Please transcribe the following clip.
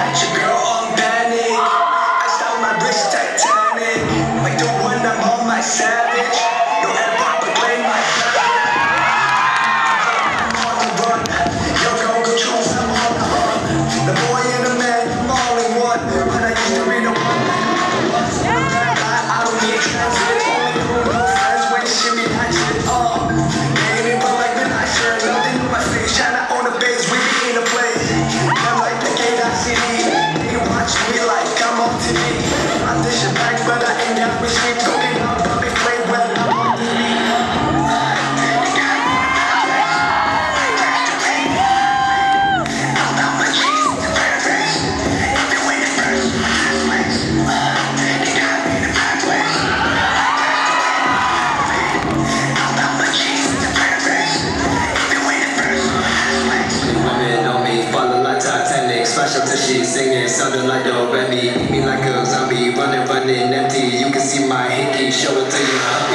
at your girl on panic. I style my wrist Titanic. Like the one I'm on my savage. No ever proclaim my flag. I'm on the run. Yo, go choose, I'm on the run. The boy and the man, all in one. When I used to read a one, I don't need transit. Only cool no friends when shimmy that shit. Ain't it but like the night shirt. Nothing in my face. China on the base, we be in a place. I'm like the gate I see. They watch me like I'm on TV. I dish it back, but I ain't got me sweet. Cooking up, but they play well, I'm on the beat. Special till she singing, sounding like the Remy. Eat me like a zombie, running, empty. You can see my hickey, show it to you.